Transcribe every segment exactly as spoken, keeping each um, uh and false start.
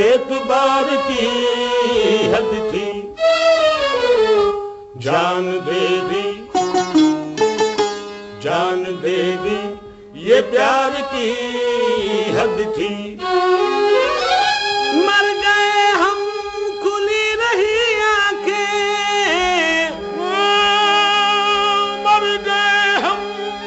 एतबार की हद थी, जान दे दी जान दे दी ये प्यार की हद थी। मर गए हम खुली रही आंखें, मर गए हम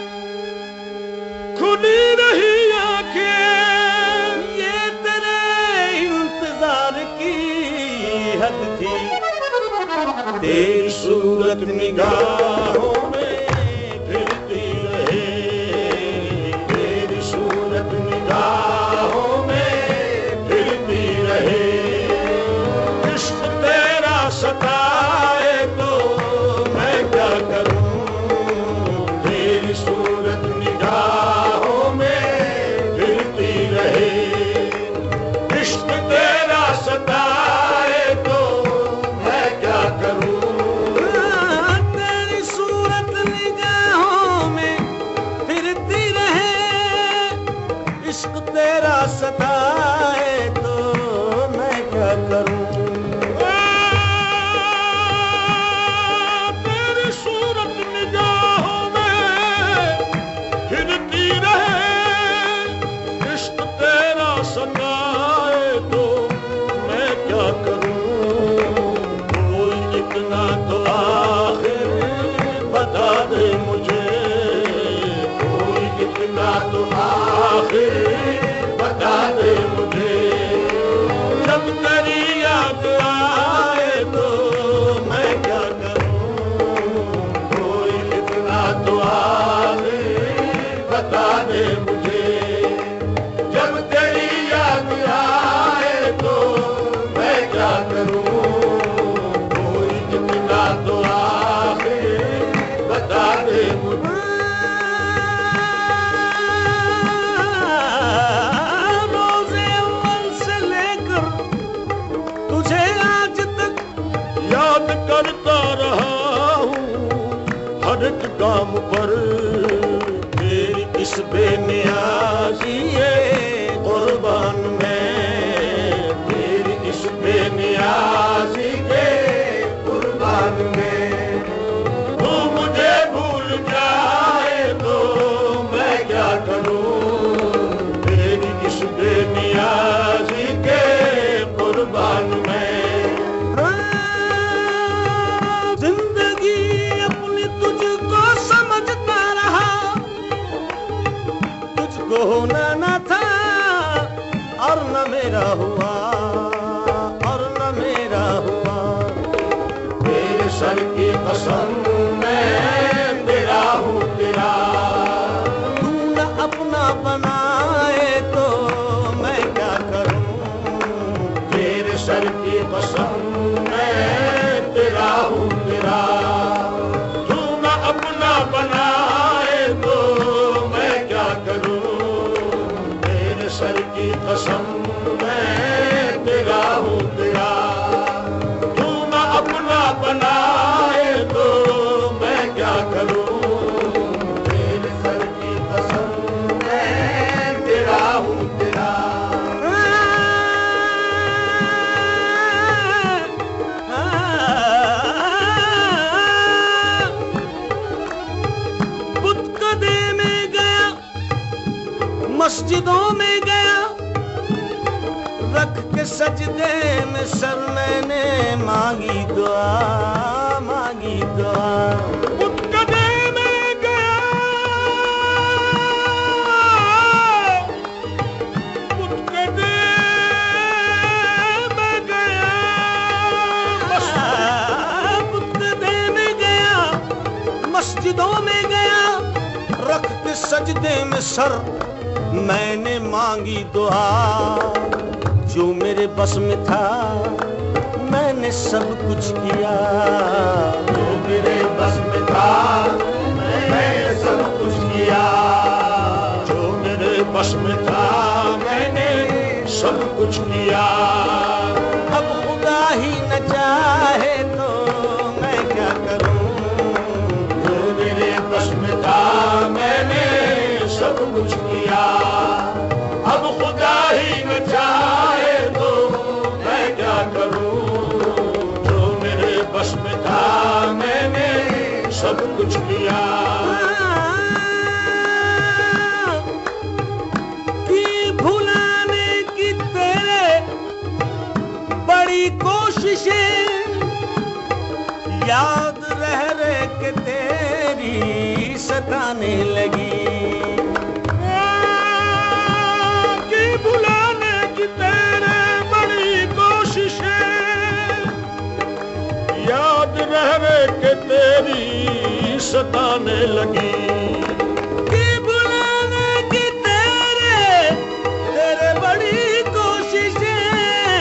खुली रही आंखें, ये तेरे इंतजार की हद थी। तेरी सूरत निगाहों में फिरती रहे, तेरी सूरत निगाहों में फिरती रहे। इश्क तेरा सताए तो मैं क्या करूं, तेरी सूरत निगाहों में फिरती रहे। इश्क तेरा सताए तो मैं क्या करूं, तेरी सूरत निगाहों में फिरती रहे। इश्क तेरा सताए तो मैं क्या करूं। तेरी सूरत निगाहों में फिरती रहे। इश्क तेरा सताए तो मैं क्या करूं, कोई इतना तो आखिर बता दे मुझे, कोई इतना तो आखिर बता दे मुझे। जब तेरी याद आए तो मैं क्या करूं, कोई इतना तो आखिर बता दे मुझे। जब तेरी याद आए तो मैं क्या करूं, कोई इतना तो आखिर बता दे मुझे। रोज़े अव्वल से लेकर तुझे आज तक याद करता रहा हूँ हर एक काम पर, तेरी इस बेनियाज़ी ये कुर्बान में, तेरी इस बेनियाज़ी के कुर्बान में। तू मुझे भूल जाए तो मैं क्या करूं, तेरी इस बेनियाज़ी के कुर्बान में। जिंदगी अपनी तुझको समझता रहा, तुझको होना न था और न मेरा हुआ, और न मेरा हुआ। तेरे सर की कसम मैं तेरा हूँ तेरा, तू न अपना बनाए तो मैं क्या करूं। तेरे सर की कसम मैं तेरा हूँ तेरा। तू न अपना बनाए तो मैं क्या करूं, तेरे सर की कसम मैं तेरा हूँ तेरा। तू न अपना बनाए तो मैं क्या करूं, तेरे सर की कसम मैं तेरा हूँ तेरा। बुतकदे में गया, मस्जिदों में गया, रख के सजदे में सर मैंने मांगी दुआ, मांगी दुआ। बुतकदे में गया, बुतकदे में गया, बुतकदे में गया, मस्जिदों में गया, रख के सजदे में सर मैंने मांगी दुआ। जो मेरे बस में था मैंने सब कुछ किया, जो मेरे बस में था मैंने सब कुछ किया। जो मेरे बस में था मैंने सब कुछ किया। अब खुदा ही न चाहे तो मैं क्या करूं। जो मेरे बस में था मैंने सब कुछ किया। अब खुदा ही न चाहे तो करूं, जो मेरे बस में था मैंने सब कुछ किया। कि भुलाने की तेरे बड़ी कोशिशें, याद रह रह के तेरी सताने लगी। कि भुलाने की तेरे बड़ी कोशिशें, याद रह रह के तेरी सताने लगी। कि भुलाने की तेरे तेरे बड़ी कोशिशें,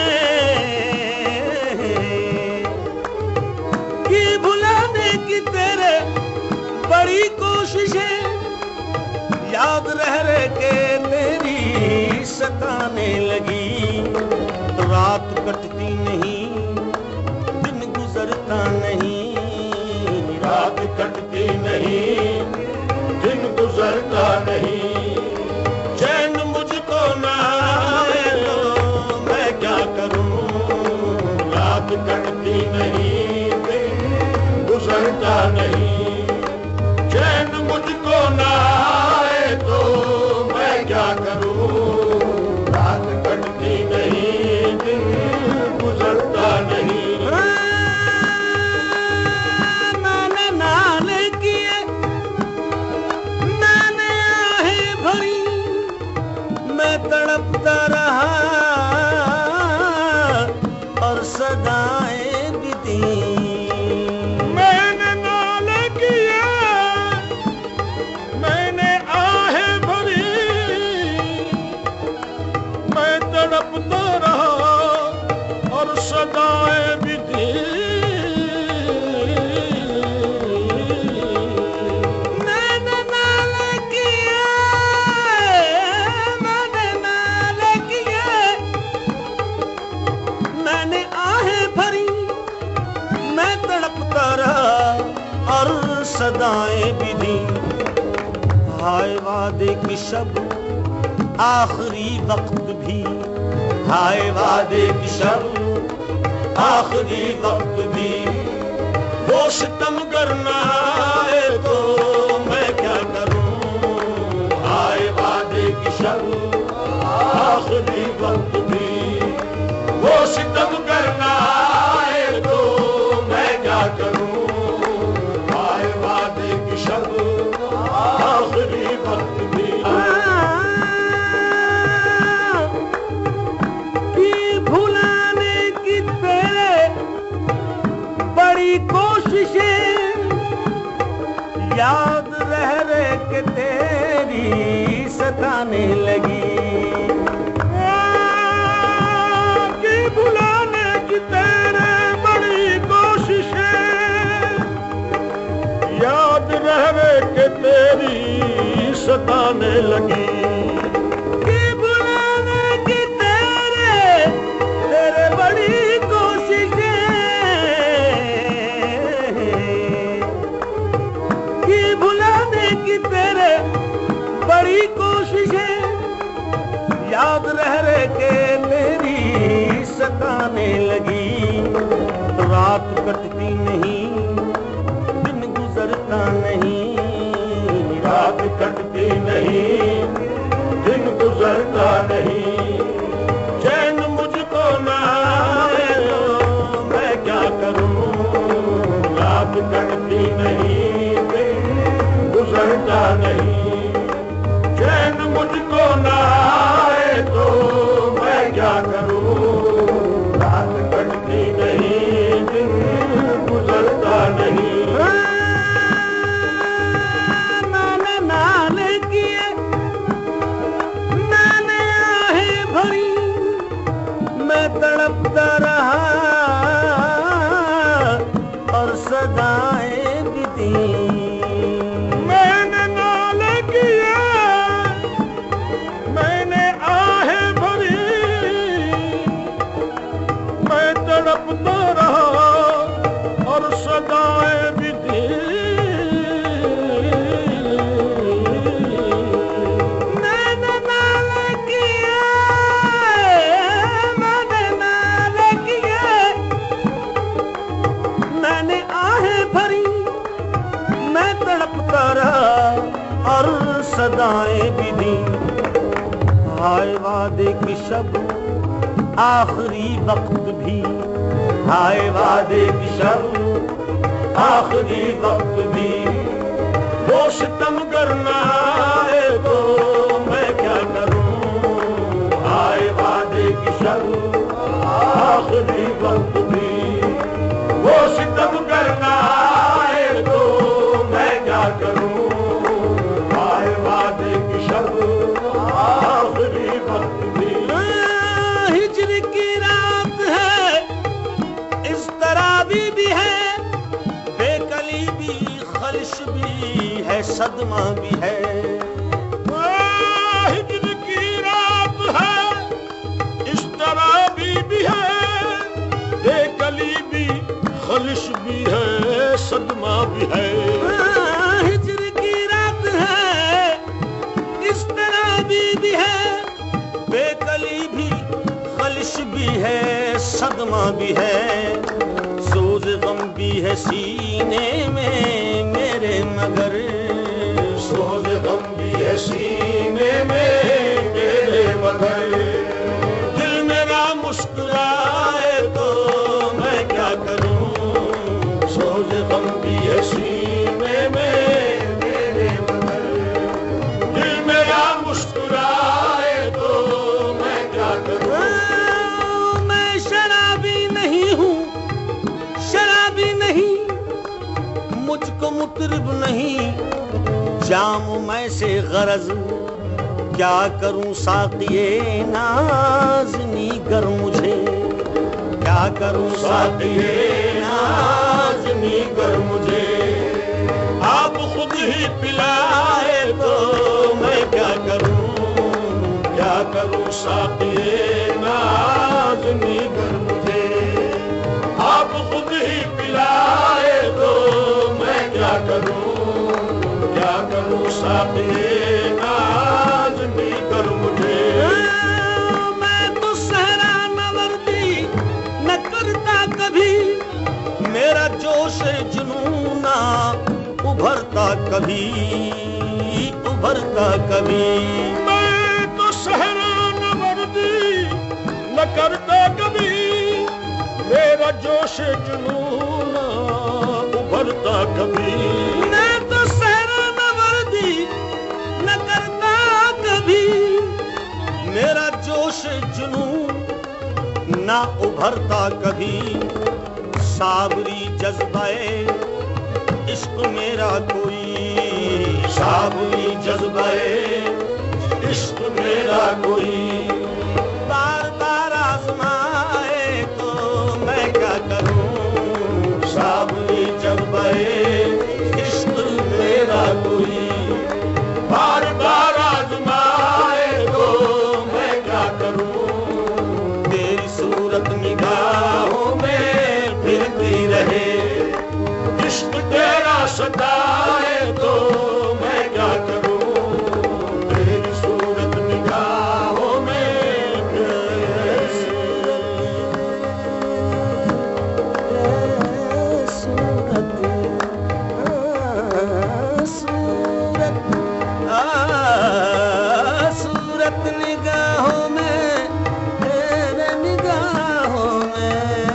कि भुलाने की तेरे बड़ी कोशिशें, याद रह रह के तेरी सताने लगी। रात कटती नहीं, दिन गुजरता नहीं, रात कटती नहीं, दिन गुजरता नहीं, चैन मुझको ना आए तो मैं क्या करूं। रात कटती नहीं, दिन गुजरता नहीं, चैन मुझको ना आए तो मैं क्या करूं। रात कटती नहीं, दिन गुजरता नहीं। मैंने नाले किए, मैंने आहें भरी, मैं तड़पता रहा और सदाएं भी दी। मैंने नाले किए, मैंने आहें भरी, मैं तड़पता रहा और सदाएं भी दी। मैंने नाले किए, मैंने नाले किए, मैंने आहें भरी, मैं तड़पता रहा और सदाएं भी दी। हाय वादे की शब आखिरी वक्त भी, हाय वादे की शब आखिरी वक्त भी, वो सितम करना है तो मैं क्या करूं। हाय वादे की शब आखिरी वक्त भी, वो सितम करना है तो मैं क्या करूं। हाय वादे की शब आखिरी वक्त भी। कि भुलाने की तेरे बड़ी कोशिशें, याद रह रह के तेरी सताने लगी। कि भुलाने की तेरे बड़ी कोशिशें, याद रह रह के तेरी सताने लगी। कि भुलाने की तेरे तेरे बड़ी कोशिशें, कि भुलाने की तेरे बड़ी कोशिशें, याद रह रह के तेरी सताने लगी। रात कटती नहीं, दिन गुजरता नहीं, रात कटती नहीं, दिन गुजरता नहीं, चैन मुझको ना आए तो मैं क्या करूं। रात कटती नहीं, दिन गुजरता नहीं, चैन मुझको ना आए तो मैं क्या करूं। रात कटती नहीं, दिन गुजरता नहीं। मैंने नाले किए, मैंने आहें भरी, मैं तड़पता रहा और सदाएं भी दी। मैंने नाले किए, मैंने आहें भरी, मैं तड़पता रहा और सदाएं भी दी। मैंने नाले किए, मैंने नाले किए, दुआएं भी दी। हाय वादे की शब आखिरी वक्त भी, हाय वादे की शब आखिरी वक्त भी। वो सितम करना है तो मैं क्या करूं, हाय वादे की शब आखिरी वक्त भी। वो सितम करना है तो मैं क्या करूं, हाय वादे की शब आखिरी वक्त भी। हिज्र की रात है, इस तरह भी, भी है, बेकली भी, खलिश भी है, सदमा भी है। हिज्र की रात है, इस तरह भी, भी है, बेकली भी, खलिश भी है, सदमा भी है। हिज्र की रात है, इस तरह भी, भी है, बेकली भी, खलिश भी है, सदमा भी है। सोज गम भी है सीने में मेरे, मगर सोज गम भी है सीने में मेरे, मगर दिल मेरा मुस्कुराए तो मैं क्या करूं। सोज गम भी है सीने में मेरे, मगर दिल मेरा मुस्कुराए तो मैं क्या करूं। मैं शराबी नहीं हूं, शराबी नहीं, मुझको मुतरिब नहीं, जाम मैं से गरज क्या करूं साक़िए नाज़नी गर मुझे, क्या करूं साक़िए नाज़नी गर मुझे। आप खुद ही पिलाए तो मैं क्या करूं, क्या करूं साक़िए नाज़नी गर मुझे। आप खुद ही पिलाए तो मैं क्या करूं, क्या करूं साक़िए नाज़नी गर मुझे। मैं तो सहरा नवर्दी न करता कभी, मेरा जोश जुनूना उभरता कभी, उभरता कभी। मैं तो सहरा नवर्दी न करता कभी, मेरा जोश जुनूना उभरता कभी। मैं तो सहरा नवर्दी न करता कभी, मेरा जोश जुनून ना उभरता कभी। साबरी जज्बाए इश्क मेरा कोई, साबरी जज्बाए इश्क मेरा कोई। बार बार आज़माए तो मैं क्या करूं, साबरी जज्बाए इश्क मेरा कोई। बार बार आज़माए तो मैं क्या करूं, तेरी सूरत निगाहों में फिरती रहे। इश्क तेरा सताए तो मैं क्या करूं, तेरी सूरत निगाहों में सूरत, सूरत, सूरत निगाहों में, तेरे निगाहों में,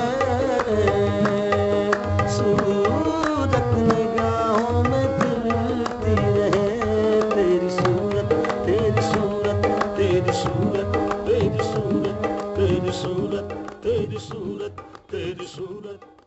सूरत निगाहों में फिरती रहे। तेरी सूरत, तेरी सूरत, तेरी सूरत, तेरी सूरत, तेरी सूरत, तेरी सूरत, तेरी सूरत।